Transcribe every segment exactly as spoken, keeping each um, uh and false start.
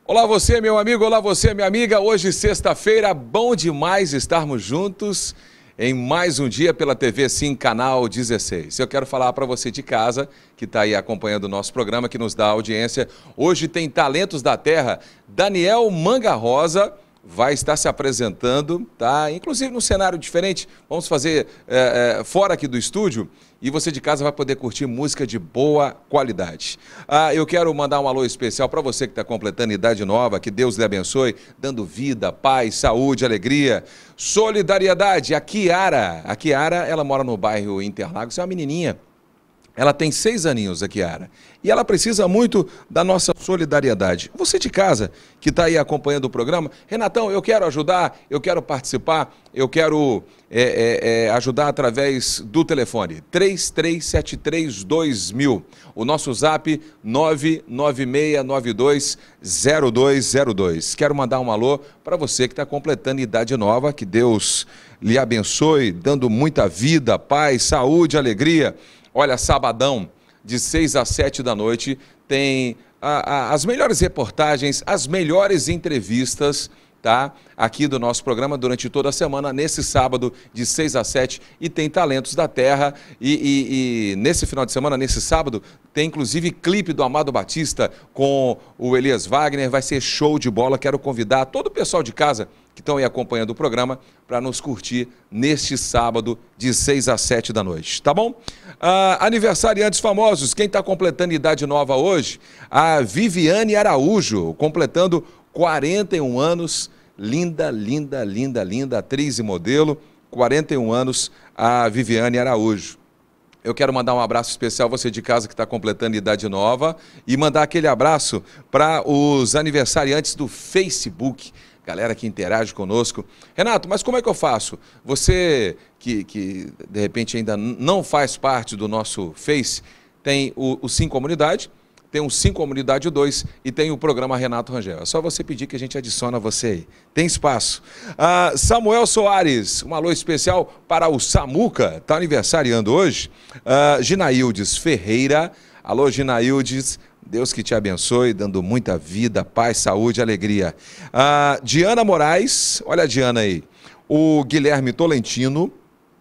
Olá você, meu amigo, olá você, minha amiga. Hoje, sexta-feira, bom demais estarmos juntos em mais um dia pela T V Sim, canal dezesseis. Eu quero falar para você de casa, que está aí acompanhando o nosso programa, que nos dá audiência. Hoje tem Talentos da Terra. Daniel Manga Rosa vai estar se apresentando, tá? Inclusive num cenário diferente. Vamos fazer é, é, fora aqui do estúdio e você de casa vai poder curtir música de boa qualidade. Ah, eu quero mandar um alô especial para você que está completando idade nova, que Deus lhe abençoe, dando vida, paz, saúde, alegria, solidariedade. A Kiara, a Kiara, ela mora no bairro Interlagos, é uma menininha. Ela tem seis aninhos, a Kiara, e ela precisa muito da nossa solidariedade. Você de casa, que está aí acompanhando o programa, Renatão, eu quero ajudar, eu quero participar, eu quero é, é, é, ajudar através do telefone, três três sete três dois mil, o nosso zap nove nove seis nove dois zero dois zero dois. Quero mandar um alô para você que está completando idade nova, que Deus lhe abençoe, dando muita vida, paz, saúde, alegria. Olha, sabadão, de seis às sete da noite, tem a, a, as melhores reportagens, as melhores entrevistas, tá? Aqui do nosso programa durante toda a semana, nesse sábado, de seis às sete, e tem Talentos da Terra. E, e, e nesse final de semana, nesse sábado, tem inclusive clipe do Amado Batista com o Elias Wagner. Vai ser show de bola. Quero convidar todo o pessoal de casa que estão aí acompanhando o programa para nos curtir neste sábado de seis às sete da noite, tá bom? Ah, aniversariantes famosos, quem está completando idade nova hoje? A Viviane Araújo, completando quarenta e um anos, linda, linda, linda, linda, atriz e modelo, quarenta e um anos, a Viviane Araújo. Eu quero mandar um abraço especial, você de casa que está completando idade nova, e mandar aquele abraço para os aniversariantes do Facebook, galera que interage conosco. Renato, mas como é que eu faço? Você que, que de repente ainda não faz parte do nosso Face, tem o, o Sim Comunidade, tem o Sim Comunidade dois e tem o programa Renato Rangel. É só você pedir que a gente adiciona você aí. Tem espaço. Ah, Samuel Soares, um alô especial para o Samuca, está aniversariando hoje. Ah, Ginaildes Ferreira, alô Ginaildes, Deus que te abençoe, dando muita vida, paz, saúde, alegria. Ah, Diana Moraes, olha a Diana aí. O Guilherme Tolentino.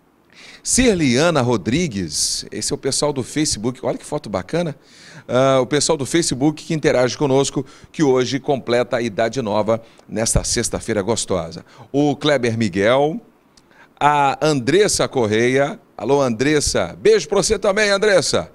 Cirliana Rodrigues, esse é o pessoal do Facebook, olha que foto bacana. Ah, o pessoal do Facebook que interage conosco, que hoje completa a idade nova nesta sexta-feira gostosa. O Kleber Miguel, a Andressa Correia, alô Andressa, beijo para você também, Andressa.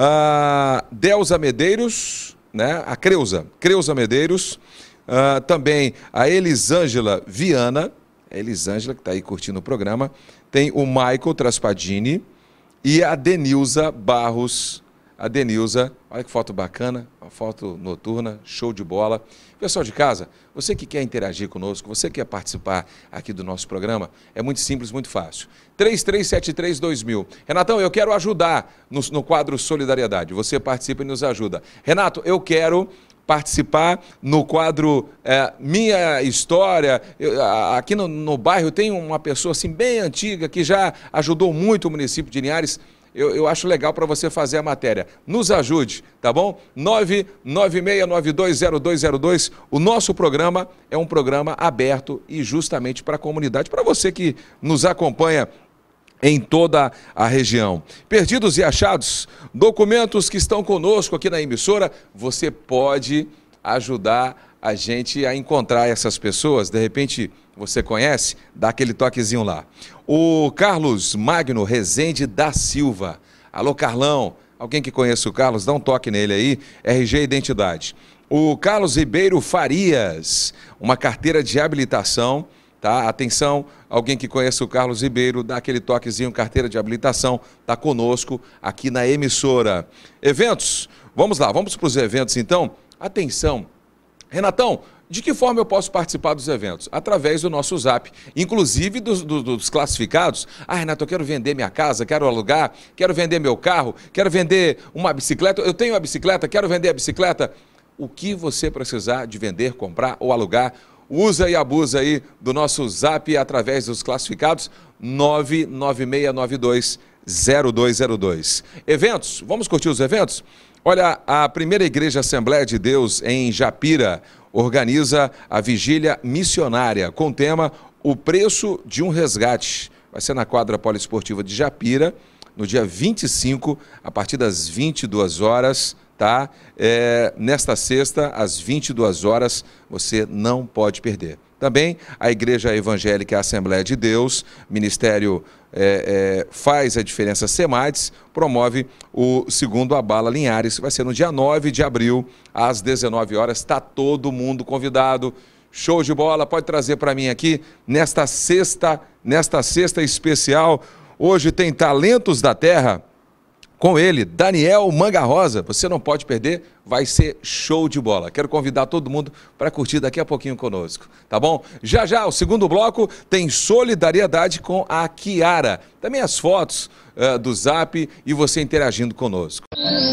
A Delza Medeiros, né? A Creuza, Creuza Medeiros, uh, também a Elisângela Viana, a Elisângela que está aí curtindo o programa, tem o Michael Traspadini e a Denilza Barros, a Denilza, olha que foto bacana, uma foto noturna, show de bola. Pessoal de casa, você que quer interagir conosco, você que quer participar aqui do nosso programa, é muito simples, muito fácil. três três sete três dois mil. Renatão, eu quero ajudar no, no quadro Solidariedade. Você participa e nos ajuda. Renato, eu quero participar no quadro é, Minha História. Eu, aqui no, no bairro tem uma pessoa assim bem antiga que já ajudou muito o município de Linhares. Eu, eu acho legal para você fazer a matéria. Nos ajude, tá bom? nove nove seis nove dois zero dois zero dois. O nosso programa é um programa aberto e justamente para a comunidade, para você que nos acompanha em toda a região. Perdidos e achados, documentos que estão conosco aqui na emissora, você pode ajudar a gente a encontrar essas pessoas. De repente, você conhece? Dá aquele toquezinho lá. O Carlos Magno Rezende da Silva. Alô, Carlão. Alguém que conheça o Carlos, dá um toque nele aí. R G Identidade. O Carlos Ribeiro Farias, uma carteira de habilitação. Tá? Atenção, alguém que conhece o Carlos Ribeiro, dá aquele toquezinho, carteira de habilitação, está conosco aqui na emissora. Eventos, vamos lá, vamos para os eventos então. Atenção, Renatão, de que forma eu posso participar dos eventos? Através do nosso zap, inclusive dos, dos, dos classificados. Ah, Renato, eu quero vender minha casa, quero alugar, quero vender meu carro, quero vender uma bicicleta, eu tenho uma bicicleta, quero vender a bicicleta. O que você precisar de vender, comprar ou alugar, usa e abusa aí do nosso zap através dos classificados nove nove seis nove dois zero dois zero dois. Eventos, vamos curtir os eventos? Olha, a primeira Igreja Assembleia de Deus em Japira organiza a Vigília Missionária com o tema O Preço de um Resgate. Vai ser na quadra poliesportiva de Japira, no dia vinte e cinco, a partir das vinte e duas horas, tá? É, nesta sexta, às vinte e duas horas, você não pode perder. Também a Igreja Evangélica Assembleia de Deus, Ministério é, é, Faz a Diferença Semades, promove o segundo Abala Linhares. Vai ser no dia nove de abril, às dezenove horas. Está todo mundo convidado. Show de bola. Pode trazer para mim aqui, nesta sexta, nesta sexta especial. Hoje tem Talentos da Terra. Com ele, Daniel Manga Rosa. Você não pode perder, vai ser show de bola. Quero convidar todo mundo para curtir daqui a pouquinho conosco, tá bom? Já já, o segundo bloco tem solidariedade com a Kiara. Também as fotos uh, do Zap e você interagindo conosco.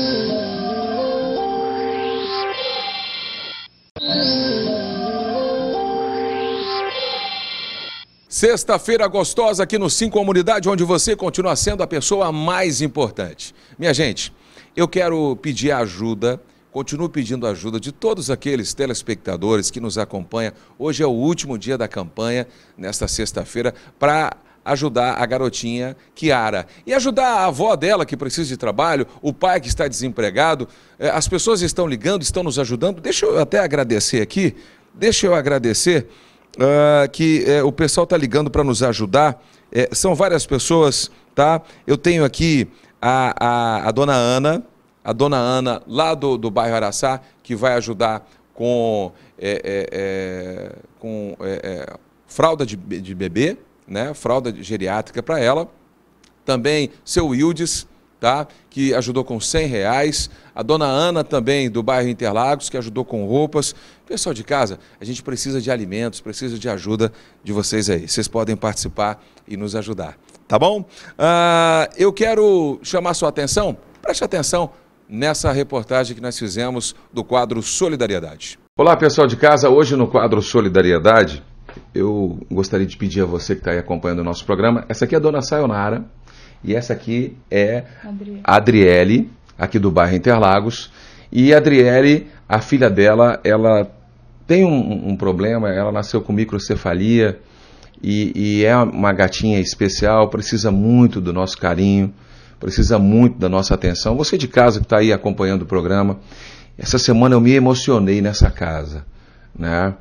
Sexta-feira gostosa aqui no Sim Comunidade, onde você continua sendo a pessoa mais importante. Minha gente, eu quero pedir ajuda, continuo pedindo ajuda de todos aqueles telespectadores que nos acompanham. Hoje é o último dia da campanha, nesta sexta-feira, para ajudar a garotinha Kiara. E ajudar a avó dela que precisa de trabalho, o pai que está desempregado. As pessoas estão ligando, estão nos ajudando. Deixa eu até agradecer aqui, deixa eu agradecer... Uh, que uh, o pessoal está ligando para nos ajudar, uh, são várias pessoas, tá? Eu tenho aqui a, a, a dona Ana, a dona Ana lá do, do bairro Araçá, que vai ajudar com, é, é, é, com é, é, fralda de, de bebê, né? Fralda geriátrica para ela. Também seu Wildes, tá? Que ajudou com cem reais. A dona Ana também, do bairro Interlagos, que ajudou com roupas. Pessoal de casa, a gente precisa de alimentos, precisa de ajuda de vocês aí. Vocês podem participar e nos ajudar, tá bom? Ah, eu quero chamar sua atenção, preste atenção nessa reportagem que nós fizemos do quadro Solidariedade. Olá, pessoal de casa. Hoje no quadro Solidariedade, eu gostaria de pedir a você que está aí acompanhando o nosso programa. Essa aqui é a dona Sayonara e essa aqui é a Adriele, aqui do bairro Interlagos. E a Adriele, a filha dela, ela tem um, um problema, ela nasceu com microcefalia e, e é uma gatinha especial, precisa muito do nosso carinho, precisa muito da nossa atenção. Você de casa que está aí acompanhando o programa, essa semana eu me emocionei nessa casa, né?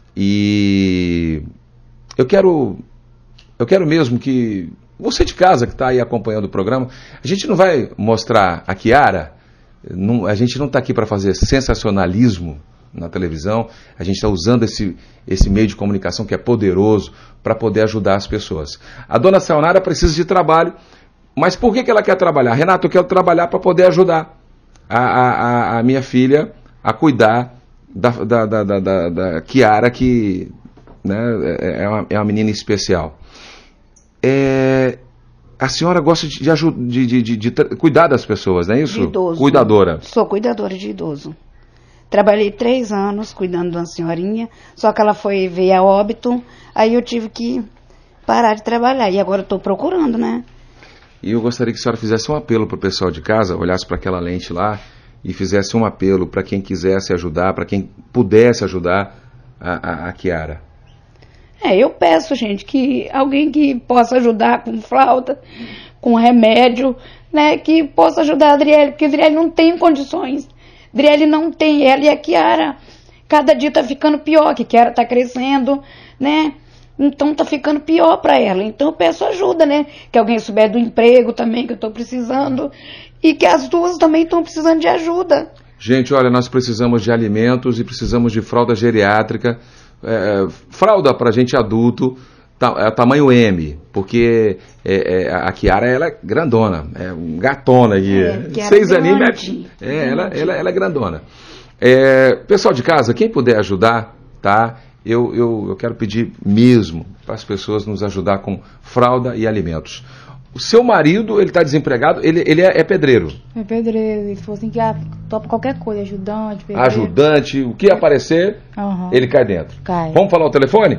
E eu quero, eu quero mesmo que você de casa que está aí acompanhando o programa, a gente não vai mostrar a Kiara, não, a gente não está aqui para fazer sensacionalismo na televisão, a gente está usando esse, esse meio de comunicação que é poderoso para poder ajudar as pessoas. A dona Sayonara precisa de trabalho, mas por que, que ela quer trabalhar? Renato, eu quero trabalhar para poder ajudar a, a, a minha filha a cuidar da, da, da, da, da, da Kiara, que, né, é, uma, é uma menina especial. É, a senhora gosta de, de, de, de, de cuidar das pessoas, não é isso? De idoso. Cuidadora. Sou cuidadora de idoso. Trabalhei três anos cuidando de uma senhorinha, só que ela foi veio a óbito, aí eu tive que parar de trabalhar. E agora estou procurando, né? E eu gostaria que a senhora fizesse um apelo para o pessoal de casa, olhasse para aquela lente lá e fizesse um apelo para quem quisesse ajudar, para quem pudesse ajudar a, a, a Kiara. É, eu peço, gente, que alguém que possa ajudar com fralda, com remédio, né, que possa ajudar a Adriele, porque a Adriele não tem condições. A Adriele não tem, ela e a Kiara, cada dia tá ficando pior, que a Kiara tá crescendo, né, então tá ficando pior para ela. Então eu peço ajuda, né, que alguém souber do emprego também, que eu tô precisando, e que as duas também estão precisando de ajuda. Gente, olha, nós precisamos de alimentos e precisamos de fralda geriátrica. É, fralda para gente adulto, ta, é, tamanho M, porque é, é, a Kiara ela é grandona, é um gatona aqui, é, seis aninhos, é, é, ela, ela, ela é grandona. É, pessoal de casa, quem puder ajudar, tá? Eu, eu, eu quero pedir mesmo para as pessoas nos ajudar com fralda e alimentos. O seu marido, ele está desempregado, ele, ele é, é pedreiro. É pedreiro, ele falou assim que ah, topa qualquer coisa, ajudante, pedreiro. Ajudante, o que aparecer, uhum. Ele cai dentro. Cai. Vamos falar o telefone?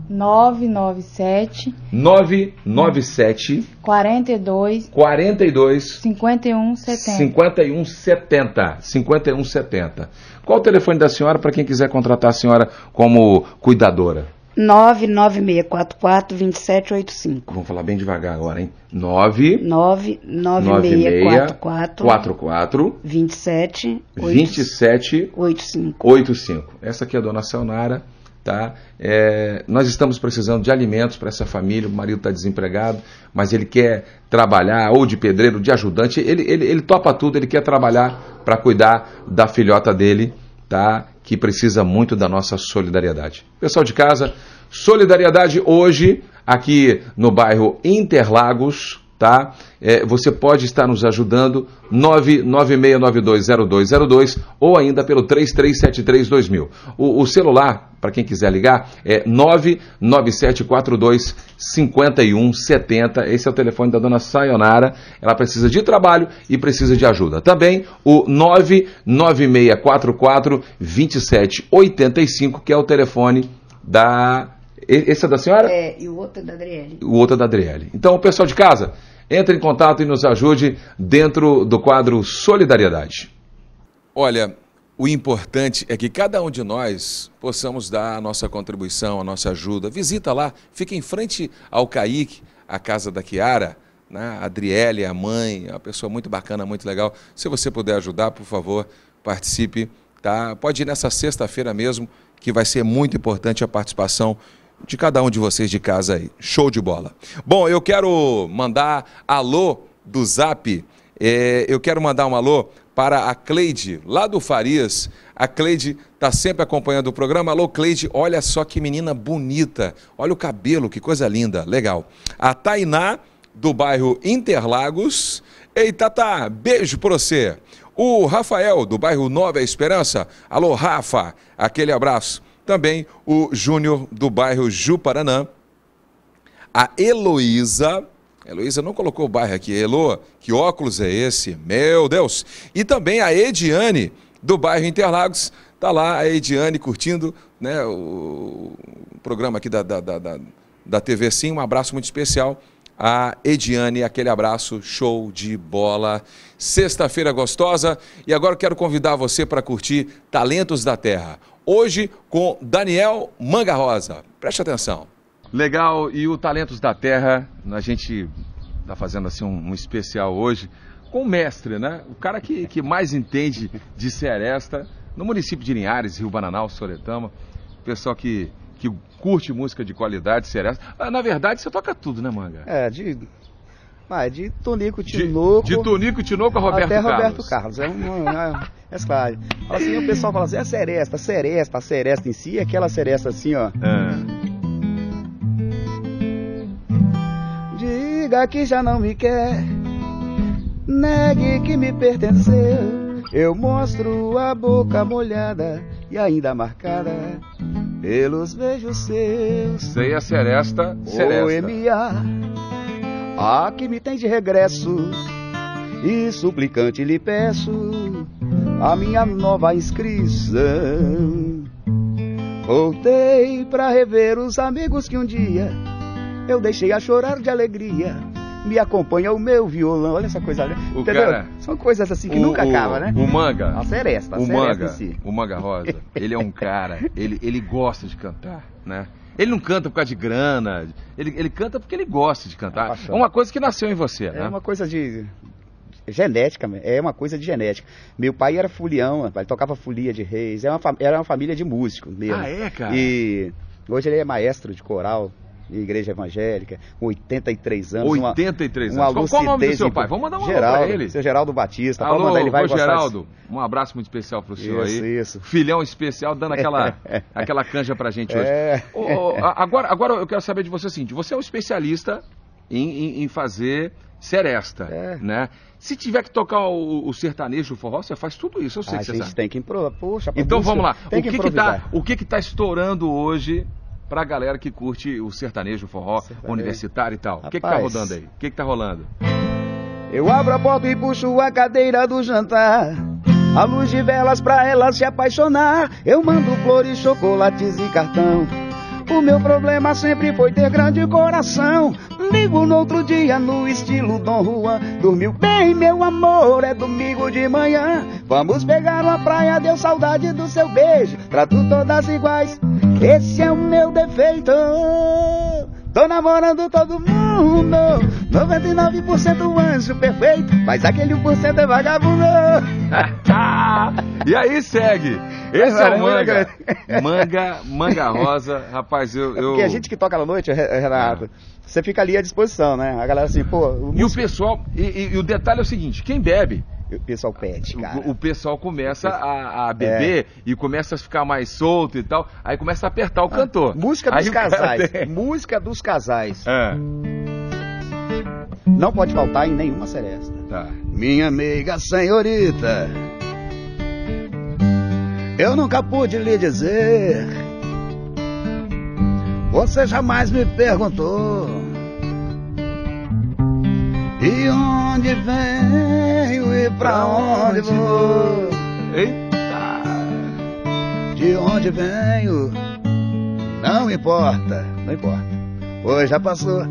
nove nove sete, nove nove sete, quarenta e dois, quarenta e dois, cinquenta e um setenta. cinquenta e um setenta. cinquenta e um setenta. Qual o telefone da senhora para quem quiser contratar a senhora como cuidadora? nove nove seis quatro quatro, dois sete oito cinco. Vamos falar bem devagar agora, hein? nove nove nove seis quatro quatro, quatro quatro, dois sete vinte e sete oito cinco. oitenta e cinco. Essa aqui é a dona Sayonara, tá? É, nós estamos precisando de alimentos para essa família, o marido está desempregado, mas ele quer trabalhar, ou de pedreiro, de ajudante, ele, ele, ele topa tudo, ele quer trabalhar para cuidar da filhota dele, tá? Que precisa muito da nossa solidariedade. Pessoal de casa, solidariedade hoje, aqui no bairro Interlagos, tá? É, você pode estar nos ajudando, nove nove seis nove dois zero dois zero dois ou ainda pelo três três sete três dois mil. O, o celular, para quem quiser ligar, é nove nove sete quatro dois cinco um sete zero. Esse é o telefone da dona Sayonara. Ela precisa de trabalho e precisa de ajuda. Também o nove nove seis quatro quatro, dois sete oito cinco, que é o telefone da... Esse é da senhora? É, e o outro é da Adriele. O outro é da Adriele. Então, pessoal de casa, entre em contato e nos ajude dentro do quadro Solidariedade. Olha, o importante é que cada um de nós possamos dar a nossa contribuição, a nossa ajuda. Visita lá, fica em frente ao Kaique, a casa da Kiara, né? A Adriele, a mãe, é uma pessoa muito bacana, muito legal. Se você puder ajudar, por favor, participe, tá? Pode ir nessa sexta-feira mesmo, que vai ser muito importante a participação de cada um de vocês de casa aí. Show de bola. Bom, eu quero mandar alô do Zap. É, eu quero mandar um alô para a Cleide, lá do Farias. A Cleide está sempre acompanhando o programa. Alô, Cleide, olha só que menina bonita. Olha o cabelo, que coisa linda. Legal. A Tainá, do bairro Interlagos. Ei, Tata, beijo para você. O Rafael, do bairro Nova Esperança. Alô, Rafa, aquele abraço. Também o Júnior, do bairro Juparanã. A Heloísa, Heloísa não colocou o bairro aqui. Elo, que óculos é esse? Meu Deus! E também a Ediane, do bairro Interlagos. Está lá a Ediane curtindo, né, o programa aqui da, da, da, da T V Sim. Um abraço muito especial a Ediane, aquele abraço, show de bola. Sexta-feira gostosa. E agora eu quero convidar você para curtir Talentos da Terra. Hoje com Daniel Manga Rosa. Preste atenção. Legal, e o Talentos da Terra, a gente está fazendo assim um, um especial hoje com o mestre, né? O cara que, que mais entende de seresta no município de Linhares, Rio Bananal, Soretama. Pessoal que, que curte música de qualidade, seresta. Ah, na verdade, você toca tudo, né, Manga? É, de... Ah, de Tonico Tinoco. De, de Tonico Tinoco a Roberto até Carlos. Roberto Carlos. É uma. É, é claro. Fala assim, o pessoal fala assim, é seresta, seresta, a seresta em si, aquela seresta assim, ó. É. Diga que já não me quer, negue que me pertenceu. Eu mostro a boca molhada e ainda marcada pelos beijos seus. Sei a seresta, seresta. Boemia, ah, que me tem de regresso, e suplicante lhe peço a minha nova inscrição. Voltei pra rever os amigos que um dia eu deixei a chorar de alegria. Me acompanha o meu violão, olha essa coisa, né? O Entendeu? cara, são coisas assim que o, nunca o, acaba, né? O Manga, a seresta, a o seresta Manga, em si. o Manga Rosa, ele é um cara, ele, ele gosta de cantar, né? Ele não canta por causa de grana, ele, ele canta porque ele gosta de cantar. É uma coisa que nasceu em você, é né? É uma coisa de genética, é uma coisa de genética. Meu pai era folião, ele tocava folia de reis, era uma, era uma família de músicos mesmo. Ah, é, cara? E hoje ele é maestro de coral, de igreja evangélica, com oitenta e três anos. oitenta e três uma, anos. Uma Qual o nome do seu pai? Vamos mandar um Geraldo, alô pra ele. Seu Geraldo Batista. Alô, mandar, ele vai ô, Geraldo, de... um abraço muito especial pro senhor isso, aí. Isso, Filhão especial, dando aquela, aquela canja pra gente hoje. É. Oh, oh, agora, agora eu quero saber de você assim, você é um especialista em, em, em fazer seresta, é. né? Se tiver que tocar o, o sertanejo, o forró, você faz tudo isso, eu sei a que você gente sabe. tem que improvisar. Poxa, então música, vamos lá, tem o que que, que tá, o que que tá estourando hoje pra galera que curte o sertanejo, o forró, sertanejo. Universitário e tal? Rapaz, o que que tá rodando aí? O que que tá rolando? Eu abro a porta e puxo a cadeira do jantar, a luz de velas pra ela se apaixonar. Eu mando flores, chocolates e cartão O meu problema sempre foi ter grande coração. Ligo no outro dia no estilo Dom Juan. Dormiu bem, meu amor, é domingo de manhã. Vamos pegar uma praia, deu saudade do seu beijo. Trato todas iguais, esse é o meu defeito. Tô namorando todo mundo, noventa e nove por cento anjo perfeito, mas aquele um por cento é vagabundo. E aí segue. Esse é o Manga. Manga, Manga Rosa. Rapaz, eu... eu... Porque a gente que toca na noite, Renato, ah. você fica ali à disposição, né? A galera assim, pô... O e músico... o pessoal... E, e, e o detalhe é o seguinte, quem bebe... O pessoal pede, cara. O, o pessoal começa a, a beber é. e começa a ficar mais solto e tal. Aí começa a apertar o ah, cantor. Música dos aí casais. Tem... Música dos casais. É. Não pode faltar em nenhuma seresta. Tá. Minha amiga senhorita, eu nunca pude lhe dizer. Você jamais me perguntou. E onde venho e pra onde vou? Eita! De onde venho? Não importa, não importa, pois já passou.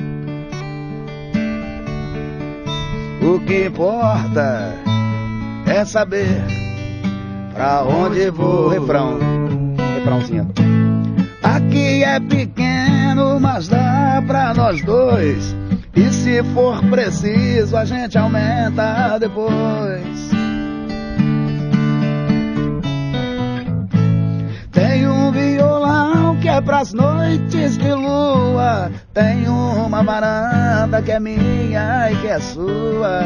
O que importa é saber pra onde vou. Refrão, refrãozinho. Aqui é pequeno, mas dá pra nós dois. E se for preciso, a gente aumenta depois. Tem um violão que é pras noites de lua. Tem uma varanda que é minha e que é sua.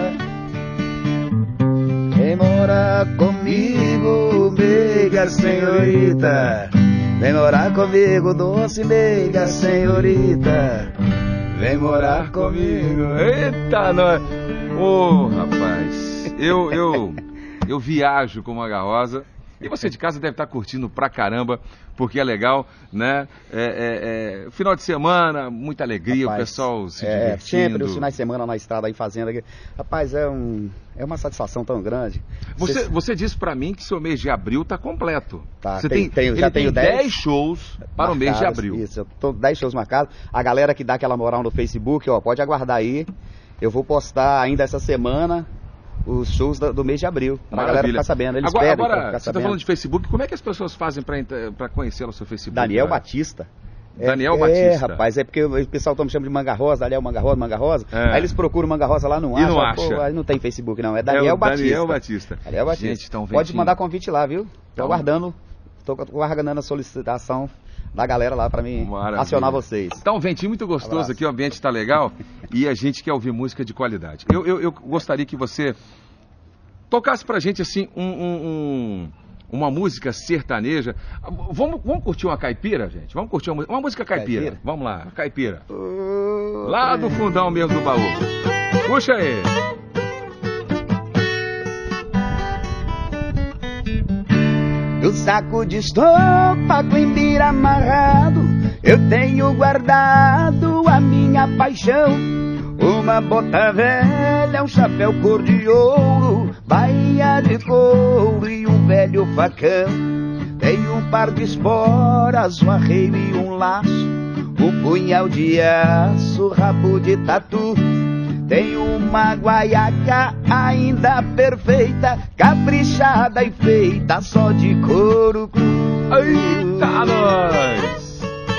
Vem morar comigo, meiga senhorita. Vem morar comigo, doce meiga senhorita. Vem morar comigo. Eita, nós. Ô, oh, rapaz. Eu, eu, eu viajo com Manga Rosa. E você de casa deve estar curtindo pra caramba, porque é legal, né? É, é, é, final de semana, muita alegria, rapaz, o pessoal se é, divertindo. Sempre os finais de semana na estrada aí fazendo. Rapaz, é, um, é uma satisfação tão grande. Você, você... você disse pra mim que seu mês de abril tá completo. Tá, você tem, tem, tem, já tenho dez shows para marcados, o mês de abril. Isso, eu tô dez shows marcados. A galera que dá aquela moral no Facebook, ó, pode aguardar aí. Eu vou postar ainda essa semana os shows do, do mês de abril, pra Maravilha. Galera ficar sabendo. Eles agora, pedem agora pra ficar você sabendo. Tá falando de Facebook, como é que as pessoas fazem para conhecer o seu Facebook? Daniel cara? Batista. Daniel é, Batista. É, rapaz, é porque o pessoal tá me chamando de Manga Rosa, Daniel Manga Rosa, Manga Rosa. É. Aí eles procuram Manga Rosa lá, não e acham. não acha. Pô, aí não tem Facebook não, é Daniel é o Batista. Daniel Batista. Daniel Batista. Gente, tão pode mandar convite lá, viu? Tô então... aguardando, tô aguardando a solicitação da galera lá pra mim Maravilha. Acionar vocês. Tá um ventinho muito gostoso Abraço. Aqui, o ambiente tá legal e a gente quer ouvir música de qualidade. Eu, eu, eu gostaria que você tocasse pra gente assim um, um, um, uma música sertaneja. Vamos, vamos curtir uma caipira, gente? Vamos curtir uma, uma música caipira. caipira. Vamos lá, caipira. Uh, lá do fundão mesmo do baú. Puxa aí. No saco de estopa com embira amarrado, eu tenho guardado a minha paixão. Uma bota velha, um chapéu cor de ouro, bainha de couro e um velho facão. Tenho um par de esporas, um arreio e um laço, um punhal de aço, rabo de tatu. Tenho uma guaiaca ainda perfeita, caprichada e feita só de couro cru. Eita, nós!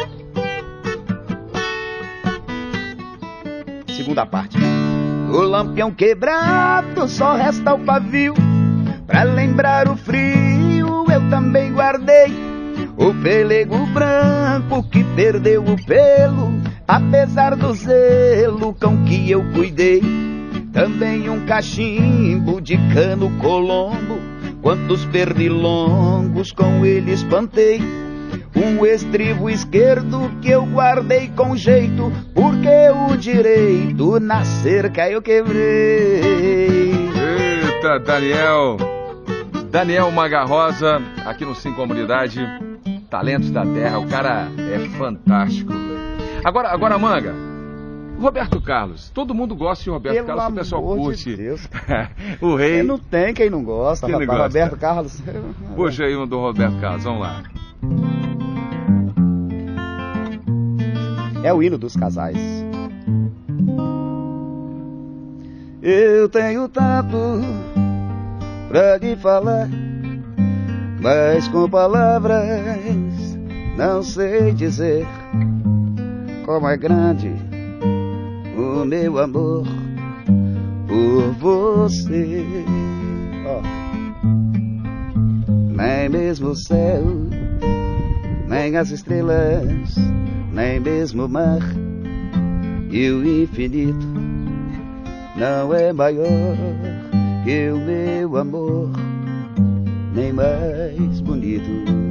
Segunda parte. O lampião quebrado, só resta o pavio. Pra lembrar o frio, eu também guardei o pelego branco que perdeu o pelo, apesar do zelo com que eu cuidei. Também um cachimbo de cano colombo, quantos pernilongos com ele espantei. Um estribo esquerdo que eu guardei com jeito, porque o direito na cerca eu quebrei. Eita, Daniel! Daniel Manga Rosa, aqui no Sim Comunidade, Talentos da Terra, o cara é fantástico. Agora, agora Manga, Roberto Carlos, todo mundo gosta de Roberto Pelo Carlos, o pessoal curte. De Deus. O rei. Não tem quem não gosta, quem rapaz, não gosta? Roberto Carlos. Puxa aí um do Roberto Carlos, vamos lá. É o hino dos casais. Eu tenho tanto pra lhe falar, mas com palavras não sei dizer como é grande o meu amor por você. Oh. Nem mesmo o céu, nem as estrelas, nem mesmo o mar e o infinito não é maior que o meu amor, nem mais bonito.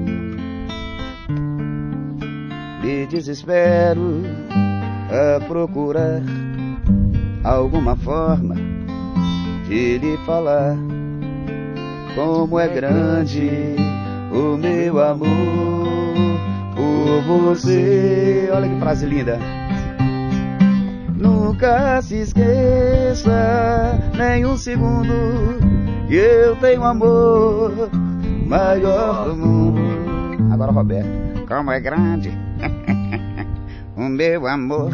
Me desespero a procurar alguma forma de lhe falar como é grande o meu amor por você. Olha que frase linda. Nunca se esqueça nem um segundo que eu tenho amor maior do mundo. Agora, Roberto. Como é grande o meu amor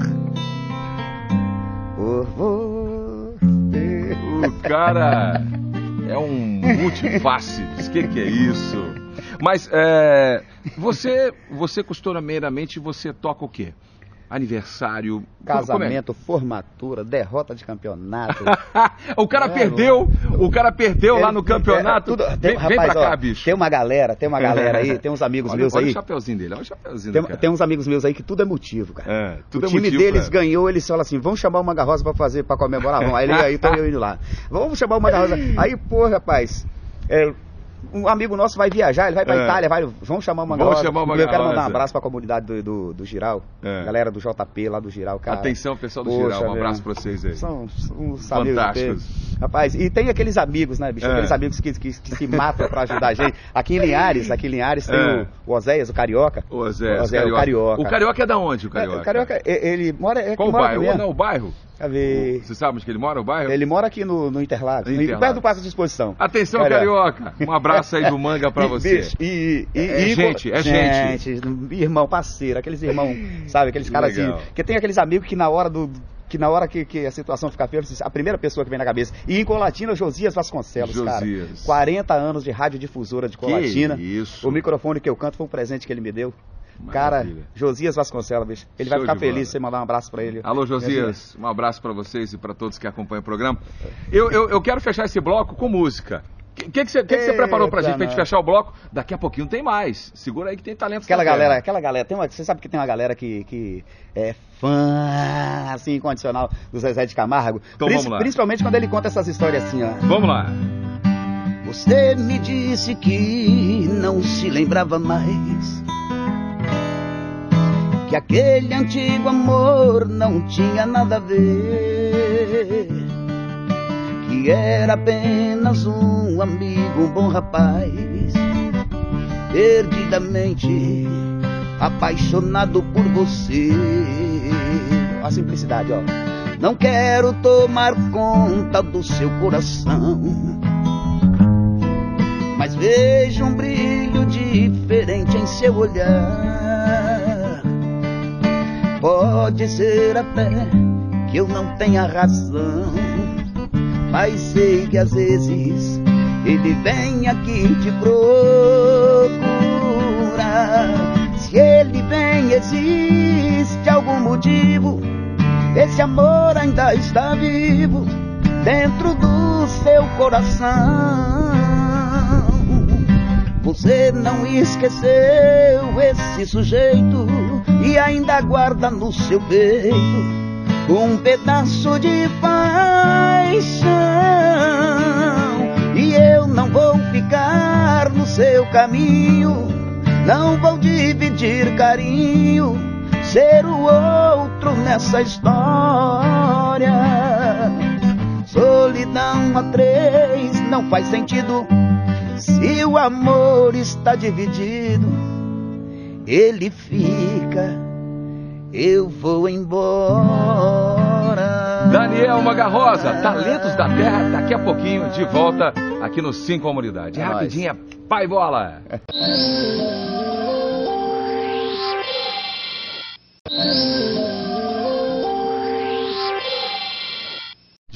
por você. O cara é um multifáceis. O que, que é isso? Mas é, você, você costumeiramente, você toca o quê? Aniversário, casamento, é? Formatura, derrota de campeonato. O cara é, perdeu, mano. o cara perdeu é, lá no campeonato. É, tudo, tem, vem, rapaz, vem pra cá, ó, bicho. Tem uma galera, tem uma galera aí, tem uns amigos olha, meus olha aí. Olha o chapeuzinho dele, olha o chapeuzinho tem, cara. tem uns amigos meus aí que tudo é motivo, cara. É, tudo o é time motivo, deles cara. ganhou, eles falam assim, vamos chamar o Manga Rosa pra fazer, pra comemorar, vamos. Aí, ele, aí tô eu indo lá. Vamos chamar o Manga Rosa. Aí, pô, rapaz, é, um amigo nosso vai viajar, ele vai pra é. Itália, vai, vamos chamar o Manga Rosa. Chamar o Manga eu quero mandar um Rosa. abraço pra comunidade do, do, do Giral, é. galera do J P lá do Giral, cara. Atenção, pessoal do Poxa, Giral, um abraço pra vocês aí. São, são uns fantásticos. Amigos, rapaz, e tem aqueles amigos, né, bicho? É. Aqueles amigos que, que, que se matam pra ajudar a gente. Aqui em Linhares, aqui em Linhares tem é. o, o Oséias, o Carioca. O Oséias, o, Oséias, o Carioca. O Carioca é da onde, o Carioca? É, o Carioca, ele mora... É, Qual o bairro? Ou não, o bairro? Ver... Você sabe onde que ele mora, o bairro? Ele mora aqui no, no Interlagos, Interlagos. perto do Passo de Exposição. Atenção, Carioca. Carioca. Um abraço aí do Manga pra você. Bicho, e, e, é, e, gente, é gente. gente. Irmão, parceiro, aqueles irmãos, sabe? Aqueles caras assim. Que tem aqueles amigos que na hora do... Que na hora que, que a situação fica feia, a primeira pessoa que vem na cabeça. E em Colatina, Josias Vasconcelos, Josias. cara. quarenta anos de radiodifusora de Colatina. Que isso. O microfone que eu canto foi um presente que ele me deu. Cara, Maravilha. Josias Vasconcelos, bicho. Ele Show vai ficar feliz se você mandar um abraço pra ele. Alô, Josias, um abraço pra vocês e pra todos que acompanham o programa. Eu, eu, eu quero fechar esse bloco com música. O que, que, que, você, que, que você preparou pra gente, pra gente fechar o bloco? Daqui a pouquinho tem mais. Segura aí que tem talento. Aquela galera, aquela galera, tem uma, você sabe que tem uma galera que, que é fã, assim, incondicional do Zezé de Camargo. Então vamos lá. Principalmente quando ele conta essas histórias assim, ó. Vamos lá. Você me disse que não se lembrava mais, que aquele antigo amor não tinha nada a ver, que era apenas um amigo, um bom rapaz, perdidamente apaixonado por você. A simplicidade, ó. Não quero tomar conta do seu coração, mas vejo um brilho diferente em seu olhar. Pode ser até que eu não tenha razão, mas sei que às vezes ele vem aqui te procurar. Se ele vem, existe algum motivo. Esse amor ainda está vivo dentro do seu coração. Você não esqueceu esse sujeito e ainda guarda no seu peito um pedaço de paixão. E eu não vou ficar no seu caminho, não vou dividir carinho, ser o outro nessa história. Solidão a três não faz sentido. Se o amor está dividido, ele fica, eu vou embora. Daniel Manga Rosa, Talentos da Terra, daqui a pouquinho de volta aqui no Sim Comunidade. É rapidinha, pai bola.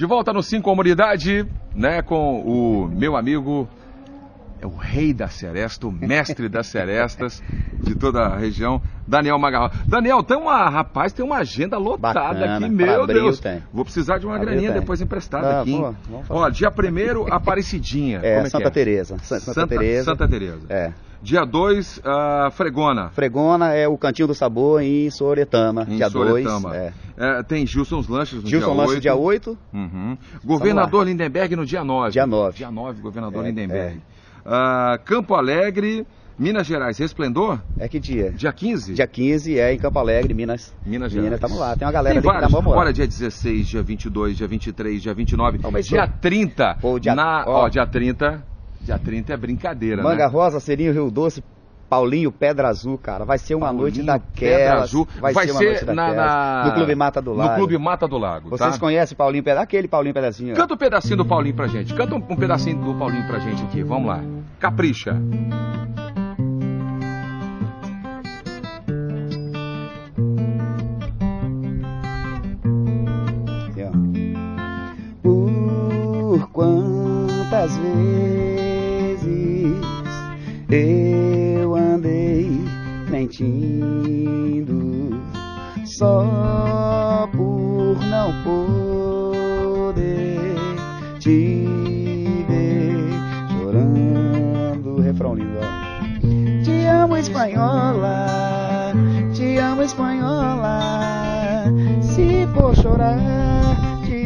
De volta no Sim Comunidade, né, com o meu amigo, é o rei da seresta, o mestre das serestas de toda a região, Daniel Magalhães. Daniel, tem uma, rapaz, tem uma agenda lotada Bacana, aqui, meu abril Deus. Tem. Vou precisar de uma Abril graninha tem. depois emprestada Ah, aqui. pô, Ó, dia primeiro, Aparecidinha. É, Como é Santa que é? Teresa. Santa, Santa Teresa. Santa Teresa. É. Dia dois, uh, Fregona. Fregona é o Cantinho do Sabor em Soretama, Em dia dois. Soretama. É. É, tem Gilson's Lanches no Gilson dia Lanche oito. dia oito. Uhum. Governador Lindenberg no dia nove. Dia nove. Dia nove, Governador É, Lindenberg. Ah, Campo Alegre, Minas Gerais, Resplendor? É que dia? Dia quinze? Dia quinze é em Campo Alegre, Minas. Minas Gerais. Minas, estamos lá. Tem uma galera Tem ali que dá vários. uma moral. Olha, dia dezesseis, dia vinte e dois, dia vinte e três, dia vinte e nove, Não, mas dia só- trinta. Pô, dia- na... ó. Ó, dia trinta. Dia trinta é brincadeira, Manga né? Rosa, Serinho, Rio Doce, Paulinho, Pedra Azul, cara. Vai ser uma Paulinho, noite Pedra daquelas. Azul. Vai, Vai ser uma ser noite na- daquelas. na- No Clube Mata do Lago. No Clube Mata do Lago, Vocês tá? conhecem Paulinho Pedra? Aquele Paulinho Pedacinho. ó. Canta um pedacinho do Paulinho pra gente. Canta um, um pedacinho do Paulinho pra gente aqui. Vamos lá. Capricha. Assim, ó. Por quantas vezes eu andei mentindo só por não poder te ver chorando. Refrão lindo, ó. Te amo, espanhola, te amo, espanhola. Se for chorar, te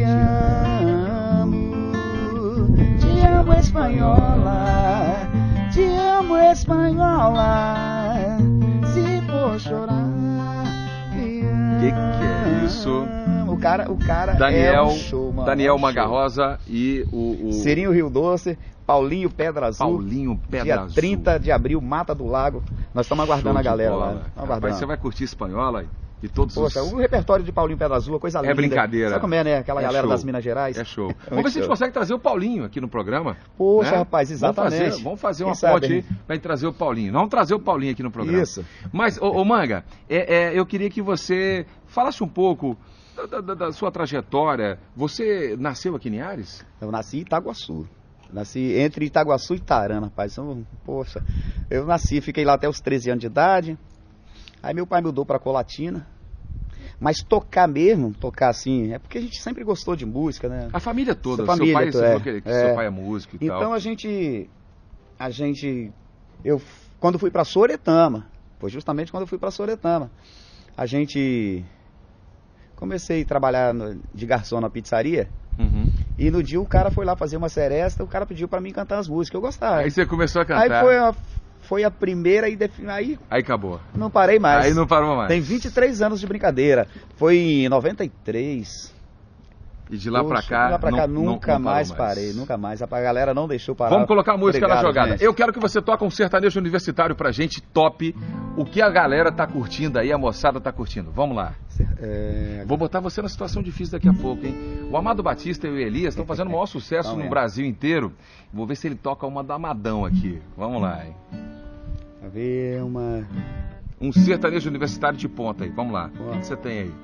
amo. Te amo, espanhola, te amo, espanhola. Se for chorar, te amo. Que que é isso? O cara, o cara Daniel, é um show, mano. Daniel é um show. Magarrosa e o, o Serinho Rio Doce, Paulinho Pedra Azul. Paulinho Pedra Dia Azul. trinta de abril, Mata do Lago. Nós estamos aguardando Show a de galera bola. lá. Estamos Rapaz, aguardando. você vai curtir Espanhola e todos Poxa, os... o repertório de Paulinho Pedra Azul, coisa linda. brincadeira. Sabe como é, né? Aquela É galera show. das Minas Gerais. É show. É Vamos ver se a gente show. consegue trazer o Paulinho aqui no programa. Poxa, né? rapaz, exatamente. Vamos fazer, vamos fazer Quem uma sabe, ponte aí hein? pra gente trazer o Paulinho. Vamos trazer o Paulinho aqui no programa. Isso. Mas, ô, ô Manga, é, é, eu queria que você falasse um pouco da, da- da sua trajetória. Você nasceu aqui em Ares? Eu nasci em Itaguaçu. Nasci entre Itaguaçu e Tarana, rapaz. Então, poxa, eu nasci, fiquei lá até os treze anos de idade. Aí meu pai mudou pra Colatina. Mas tocar mesmo, tocar assim, é porque a gente sempre gostou de música, né? A família toda. Sua seu pai, família, você é, falou que, que é. seu pai é músico e Então tal. a gente, a gente, eu quando fui pra Soretama, foi justamente quando eu fui pra Soretama, a gente comecei a trabalhar no- de garçom na pizzaria. Uhum. E no dia o cara foi lá fazer uma seresta, o cara pediu pra mim cantar as músicas, eu gostava. Aí você começou a cantar. Aí foi a, foi a primeira e defini- aí Aí acabou. não parei mais. Aí não parou mais. Tem vinte e três anos de brincadeira. Foi em noventa e três. E de lá pra Poxa, cá, de lá pra cá não- não- nunca não parou mais parei, nunca mais. A galera não deixou parar. Vamos colocar a música Obrigado, na jogada. gente. Eu quero que você toque um sertanejo universitário pra gente, top. O que a galera tá curtindo aí, a moçada tá curtindo. Vamos lá. É, Vou botar você numa situação difícil daqui a pouco, hein? O Amado Batista e o Elias estão fazendo o maior sucesso Vamos no lá. Brasil inteiro. Vou ver se ele toca uma do Amadão aqui. Vamos lá, hein? Pra ver uma. Um sertanejo universitário de ponta aí. Vamos lá. O Boa. que que você tem aí?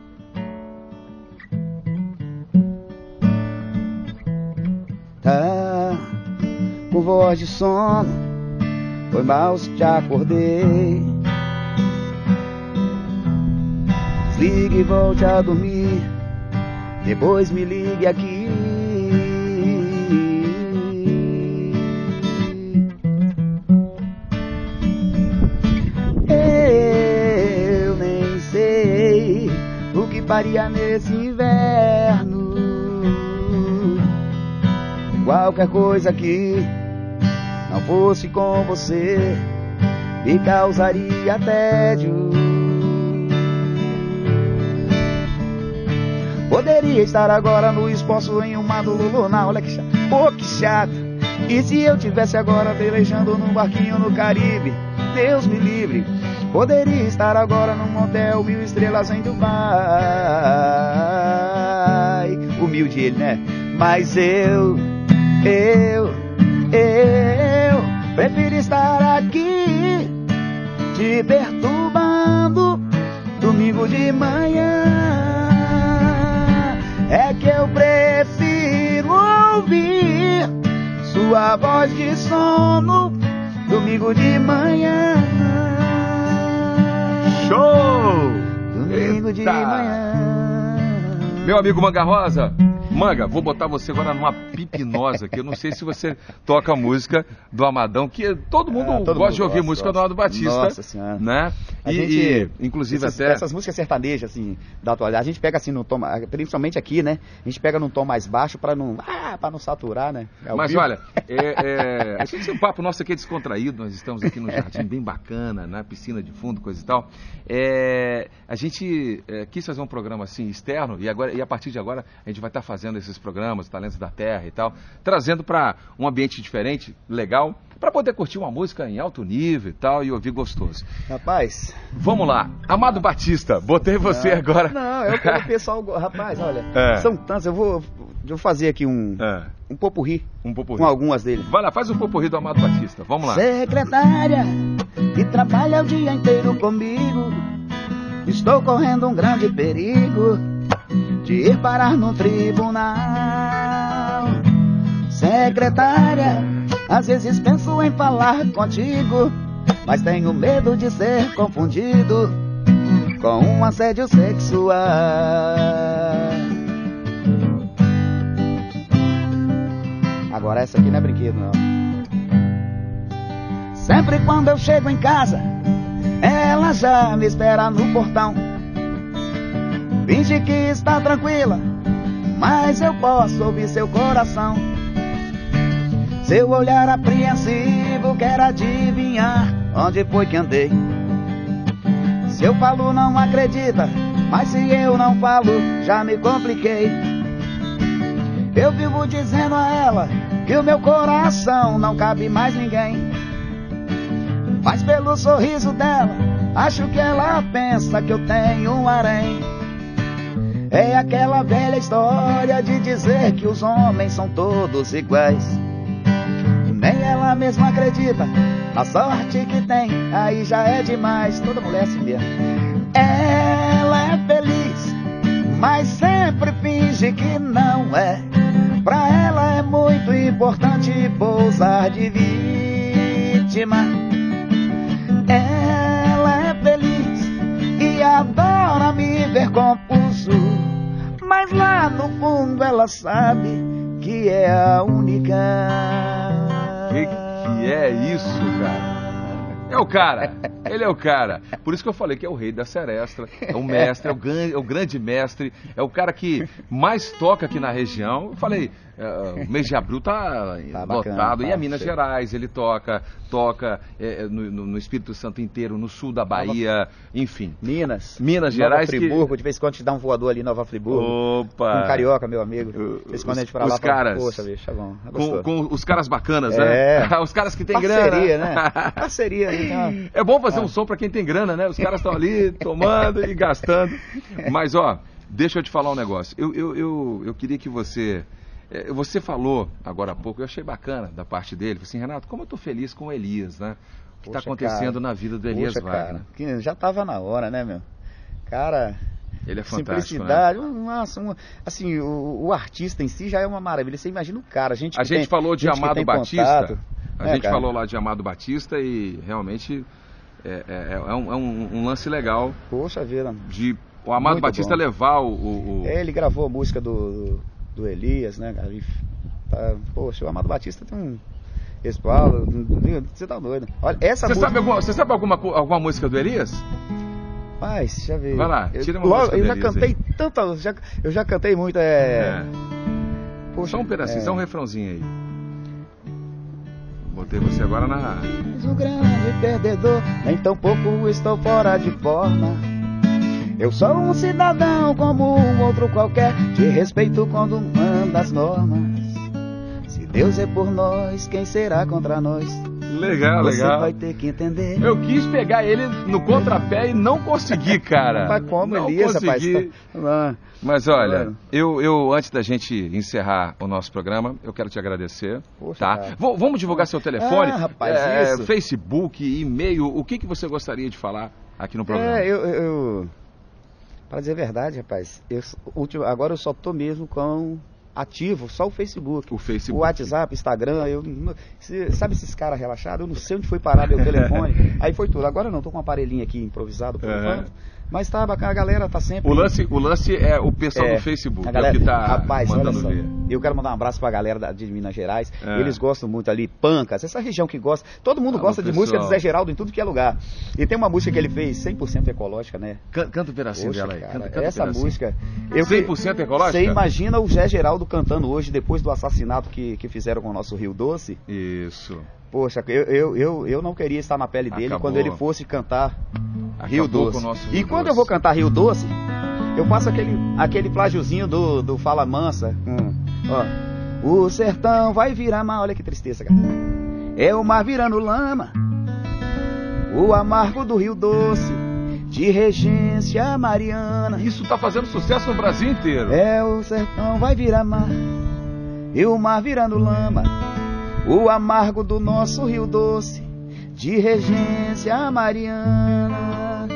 Tá com voz de sono, foi mal se te acordei. Desligue e volte a dormir, depois me ligue aqui. Eu nem sei o que faria nesse inverno. Qualquer coisa que não fosse com você me causaria tédio. Poderia estar agora no espaço em uma do lunar. Olha que chato, pô, que chato. E se eu tivesse agora velejando num barquinho no Caribe? Deus me livre. Poderia estar agora num motel mil estrelas em Dubai. Humilde ele, né? Mas eu, eu, eu prefiro estar aqui te perturbando domingo de manhã. É que eu prefiro horas de sono, domingo de manhã. Show! Domingo de Eita! manhã. Meu amigo Manga Rosa, Manga, vou botar você agora numa pipinosa, que eu não sei se você toca a música do Amadão, que todo mundo Ah, todo gosta mundo de ouvir gosta, música do gosta. Amado Batista. Nossa Senhora. Né? A E, gente, e, inclusive essas, até... essas músicas sertanejas, assim, da atualidade, a gente pega assim no tom, principalmente aqui, né? A gente pega num tom mais baixo pra não, ah, pra não saturar, né? É ao Mas vivo. olha, é, é, a gente, o papo nosso aqui é descontraído, nós estamos aqui num jardim bem bacana, na piscina de fundo, coisa e tal. É, a gente é, quis fazer um programa assim externo e, agora, e a partir de agora a gente vai estar fazendo esses programas, Talentos da Terra e tal, trazendo para um ambiente diferente, legal, para poder curtir uma música em alto nível e tal e ouvir gostoso. Rapaz... Vamos lá, Amado Batista, botei você não, agora. Não, é o que o pessoal... Rapaz, olha, É. são tantos, eu vou, eu vou fazer aqui um, É, um popurrí um popurrí. com algumas dele. Vai lá, faz o popurrí do Amado Batista, vamos lá. Secretária, que trabalha o dia inteiro comigo, estou correndo um grande perigo de ir parar no tribunal. Secretária, às vezes penso em falar contigo, mas tenho medo de ser confundido com um assédio sexual. Agora essa aqui não é brinquedo, não. Sempre quando eu chego em casa, ela já me espera no portão. Finge que está tranquila, mas eu posso ouvir seu coração. Seu olhar apreensivo quer adivinhar onde foi que andei. Se eu falo não acredita, mas se eu não falo já me compliquei. Eu vivo dizendo a ela que o meu coração não cabe mais ninguém, mas pelo sorriso dela acho que ela pensa que eu tenho um harém. É aquela velha história de dizer que os homens são todos iguais. Nem ela mesma acredita na sorte que tem, aí já é demais. Toda mulher é assim mesmo. Ela é feliz, mas sempre finge que não é. Pra ela é muito importante pousar de vítima. Ela é feliz e adora me ver confuso, mas lá no fundo ela sabe que é a única. Que que é isso, cara? É o cara, ele é o cara. Por isso que eu falei que é o rei da serestra, é o mestre, é o, gran, é o grande mestre, é o cara que mais toca aqui na região. Eu falei, uh, o mês de abril tá, Tá lotado, bacana, e tá a Minas cheio. Gerais ele toca, toca é, no, no- no Espírito Santo inteiro, no sul da Bahia, enfim. Minas. Minas Nova Gerais que- Friburgo, de vez em quando te dá um voador ali em Nova Friburgo. Opa! Com Carioca, meu amigo. O- De vez em quando a gente os- pra lá os fala, caras. poxa, bicho, é bom. Com, Gostou. com os caras bacanas, É. né? Os caras que têm Parceria, grana. né? Parceria, né? É bom fazer um som pra quem tem grana, né? Os caras estão ali tomando e gastando. Mas, ó, deixa eu te falar um negócio. Eu, eu, eu, eu queria que você... eh, Você falou agora há pouco, eu achei bacana da parte dele. Falei assim, Renato, como eu tô feliz com o Elias, né? O que está Poxa, acontecendo cara. na vida do Elias Poxa, Wagner. cara, que já tava na hora, né, meu? Cara, Ele é fantástico, né? simplicidade, nossa, um- assim, o, o artista em si já é uma maravilha. Você imagina o cara, a gente A que gente tem- falou de gente que Amado tem Batista. contato, A né, gente cara? falou lá de Amado Batista e realmente é, é- é um, é um- um lance legal Poxa vida. de o Amado Muito Batista bom. levar o... o- o- É, ele gravou a música do, do, do Elias, né, cara? E, tá, poxa, o Amado Batista tem um respaldo, você tá doido. Olha, essa Você música... sabe, alguma, você sabe alguma, co- alguma música do Elias? Rapaz, deixa eu ver. Vai lá, tira uma eu, música Eu do já Elias cantei tanta... Já, eu já cantei muito, é... É. Poxa, Só um pedacinho, é... só um refrãozinho aí. Botei você agora na... Um grande perdedor, nem tão pouco estou fora de forma. Eu sou um cidadão como um outro qualquer, te respeito quando manda as normas. Se Deus é por nós, quem será contra nós? Legal, Você legal. vai ter que entender. Eu quis pegar ele no contrapé e não consegui, cara. Mas como, não Elias, rapaz? consegui. Tá... Ah, Mas olha, Claro. eu, eu antes da gente encerrar o nosso programa, eu quero te agradecer, Poxa, tá? cara. V- vamos divulgar seu telefone, Ah, rapaz, é, isso. Facebook, e-mail, o que, que você gostaria de falar aqui no programa? É, eu... eu, eu... Para dizer a verdade, rapaz, eu, último, agora eu só tô mesmo com ativo só o Facebook. O Facebook. O WhatsApp, Instagram, eu, se- sabe esses caras relaxados? Eu não sei onde foi parar meu telefone. Aí foi tudo. Agora não, tô com um aparelhinho aqui improvisado por Uhum. enquanto. Mas tá bacana, a galera tá sempre... O lance, o lance é o pessoal É, do Facebook, a galera, é o que tá rapaz, olha mandando só, ver. eu quero mandar um abraço pra galera da- de Minas Gerais. É. Eles gostam muito ali, Pancas, essa região que gosta. Todo mundo Ah, gosta o de pessoal. música do Zé Geraldo em tudo que é lugar. E tem uma música que ele fez cem por cento ecológica, né? Can- Canta um pedacinho Poxa, dela aí. cara, Canta, canta um essa pedacinho. música. Eu, cem por cento ecológica? Você imagina o Zé Geraldo cantando hoje, depois do assassinato que, que fizeram com o nosso Rio Doce? Isso. Poxa, eu, eu, eu, eu não queria estar na pele dele Acabou. quando ele fosse cantar Acabou Rio com o Doce. nosso E Rio quando Doce. eu vou cantar Rio Doce, eu faço aquele, aquele plágiozinho do, do Fala Mansa. Hum. Ó. O sertão vai virar mar, olha que tristeza, cara. É o mar virando lama, o amargo do Rio Doce, de Regência Mariana. Isso tá fazendo sucesso no Brasil inteiro. É o sertão vai virar mar, e o mar virando lama, o amargo do nosso Rio Doce, de Regência Mariana.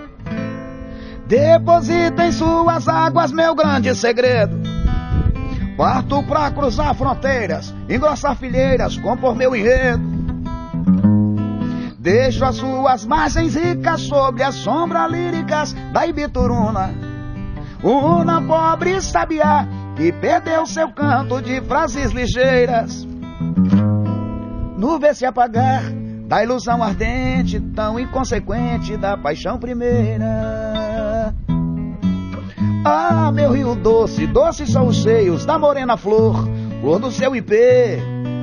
Deposita em suas águas meu grande segredo. Parto pra cruzar fronteiras, engrossar filheiras, compor meu enredo. Deixo as suas margens ricas sobre as sombras líricas da Ibituruna. Una pobre sabiá que perdeu seu canto de frases ligeiras. No ver se apagar da ilusão ardente, tão inconsequente da paixão primeira. Ah, meu Rio Doce, doces são os seios da morena flor, flor do seu ipê,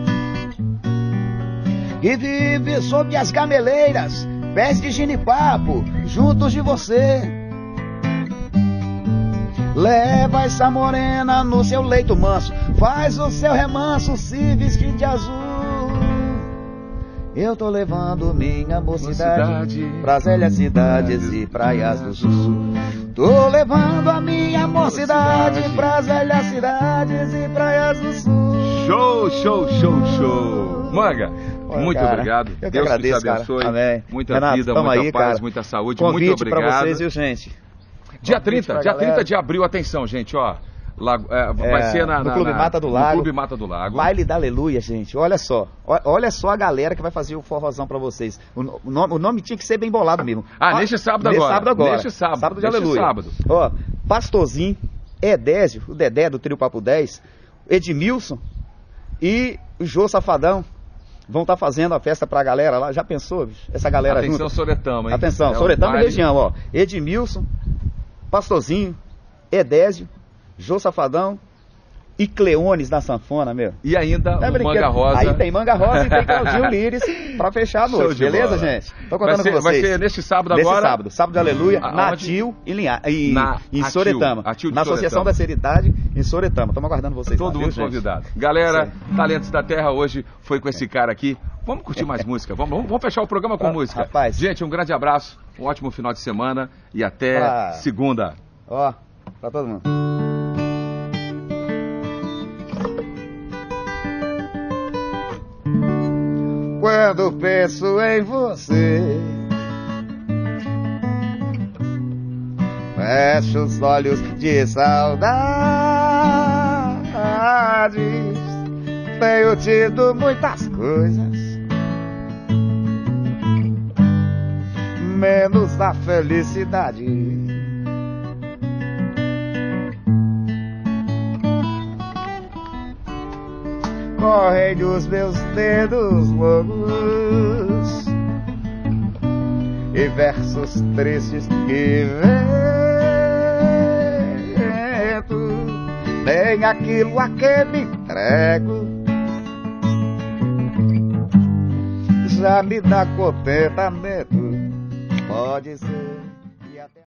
que vive sob as gameleiras, pés de ginipapo, juntos de você. Leva essa morena no seu leito manso, faz o seu remanso se vestir de azul. Eu tô levando minha mocidade, Mocidade. pras velhas cidades e praias do sul. Tô levando a minha mocidade, Mocidade. pras velhas cidades e praias do sul. Show, show, show, show. Manga, Olha, muito cara, obrigado. eu que Deus agradeço, te cara. abençoe. Amém. Muita Renato, vida, tamo muita aí, paz, cara. muita saúde. Convite muito obrigado. pra vocês, viu, gente? Dia Convite trinta, pra dia galera. trinta de abril, atenção, gente, ó. Lago- é, vai É, ser na, no na- Clube na- Mata do no Lago. Clube Mata do Lago. Baile da Aleluia, gente. Olha só. O- Olha só a galera que vai fazer o forrozão pra vocês. O, no- o nome, o nome tinha que ser bem bolado mesmo. Ah, Ó, neste sábado neste agora. sábado agora. Neste sábado, Sábado de neste Aleluia. sábado. Ó, Pastorzinho, Edésio, o Dedé do Trio Papo dez, Edmilson e o Jô Safadão vão estar fazendo a festa pra galera lá. Já pensou, bicho? Essa galera Atenção, junta. Soretama, hein? Atenção, É o Soretama e baile- região, ó. Edmilson, Pastorzinho, Edésio, Jô Safadão e Cleones da sanfona, meu. E ainda Não é o brinquedo. Manga Rosa. Aí tem Manga Rosa e tem Claudinho Lires pra fechar a Show noite, de beleza, bola. gente? Tô Vai contando ser, com vocês. vai ser neste sábado Nesse agora. sábado, sábado de Aleluia, Aonde? na Tio e, Linha, e Na em Atil, Soretama. Atil de Na Associação Soretama. da Seriedade em Soretama. Estamos aguardando vocês lá, Todo viu, mundo gente? convidado. Galera, Sim. Talentos da Terra hoje foi com esse cara aqui. Vamos curtir mais música. Vamos, vamos, vamos fechar o programa com Ah, música. rapaz. Gente, um grande abraço, um ótimo final de semana e até Ah. segunda. Ó, pra todo mundo. Quando penso em você, fecho os olhos de saudades. Tenho tido muitas coisas, menos a felicidade. Correm os meus dedos longos e versos tristes que vento, nem aquilo a que me entrego já me dá contentamento. Pode ser